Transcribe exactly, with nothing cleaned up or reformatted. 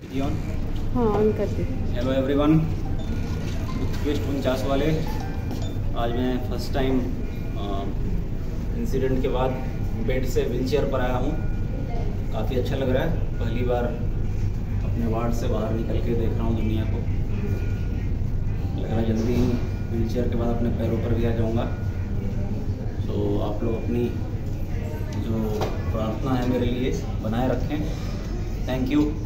जी on. हाँ on कर दी। Hello everyone, उत्कृष्ट उनचास वाले। आज मैं फर्स्ट टाइम इंसिडेंट के बाद बेड से व्हीलचेयर पर आया हूँ। काफ़ी अच्छा लग रहा है। पहली बार अपने वार्ड से बाहर निकल के देख रहा हूँ दुनिया को। लग रहा है जल्दी ही व्हीलचेयर के बाद अपने पैरों पर भी आ जाऊँगा। तो आप लोग अपनी जो प्रार्थना है मेरे लिए बनाए रखें। Thank you.